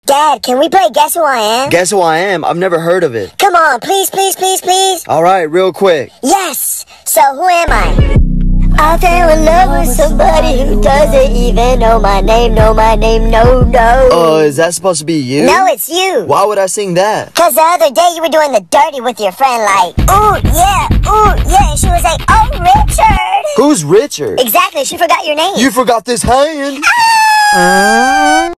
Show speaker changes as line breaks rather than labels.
Dad, can we play Guess Who I Am?
Guess Who I Am? I've never heard of it.
Come on, please, please, please, please.
Alright, real quick.
Yes! So, who am I? I fell in love with somebody who doesn't even know my name, no.
Is that supposed to be you?
No, it's you.
Why would I sing that?
Cause the other day you were doing the dirty with your friend like, ooh, yeah, and she was like, oh, Richard.
Who's Richard?
Exactly, she forgot your name.
You forgot this hand.
Ah!